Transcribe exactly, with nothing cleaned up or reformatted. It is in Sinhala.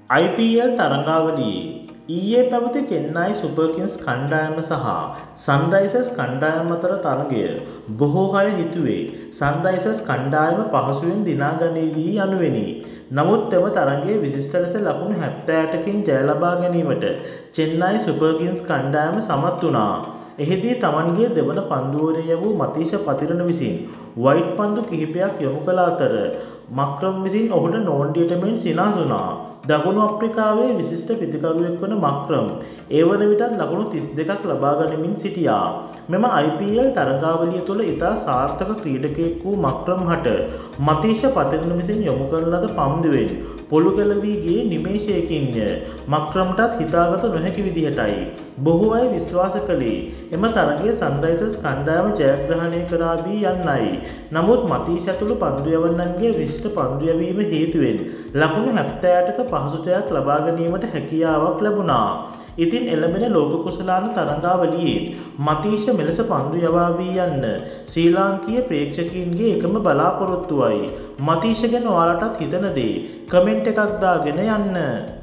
I P L තරඟාවලියේ ඊයේ පැවති චෙන්නයි සුපර් කිංස් කණ්ඩායම සහ සන්රයිසර්ස් කණ්ඩායම අතර තරගය බොහෝ අය හිතුවේ සන්රයිසර්ස් කණ්ඩායම පහසුවෙන් දිනා ගනීවි යනුවෙනි. නමුත් එම තරගයේ විශිෂ්ට ලෙස ලකුණු හැත්තෑ අටකින් ජය ලබා ගැනීමට චෙන්නයි සුපර් කිංස් කණ්ඩායම සමත් වුණා. එහිදී තමන්ගේ දෙවන පන්දුවරය වූ මතීෂ පතිරණ විසින් වයිට් පන්දු කිහිපයක් යොමු කළ අතර මක්‍රම් විසින් ඔහුට නෝන්ඩියට මෙන් සිනාසුනා. දකුණු අප්‍රිකාවේ විශිෂ්ට පිතිකරුවෙක් වන මක්‍රම් ඒ වන විටත් ලකුණු තිස් දෙකක් ලබා ගනිමින් සිටියා. මෙම I P L තරගාවලිය තුළ ඉතා සාර්ථක ක්‍රීඩකයෙක් වූ මක්‍රම් හට මතීෂ පතිරණ විසින් යොමු කරන ලද පන්දුවෙන් පොළු ගැලවී ගියේ නිමේෂයකින්ය. මක්‍රම්ටත් හිතාගත නොහැකි විදිහටයි බොහෝ අය විශ්වාස කළේ එම තරගයේ සන්රයිසර්ස් කණ්ඩායම ජයග්‍රහණය කරාවි යන්නයි. නමුත් මතීෂ ඇතුළු පන්දු යවන්නන්ගේ විශිෂ්ට පන්දු යැවීම හේතුවෙන් ලකුණු හැත්තෑ අටක පහසු ජයක් ලබා ගැනීමට හැකියාවක් ලැබුණා. ඉතින් එළඹෙන ලෝක කුසලාන තරඟාවලියේ මතීෂ මෙලෙස පන්දු යවාවී යන්න ශ්‍රී ලාංකීය ප්‍රේක්ෂකයින්ගේ එකම බලාපොරොත්තුවයි. මතීෂ ගැන ඔයාලටත් හිතන දේ කමෙන්ට් එකක් දාගෙන යන්න.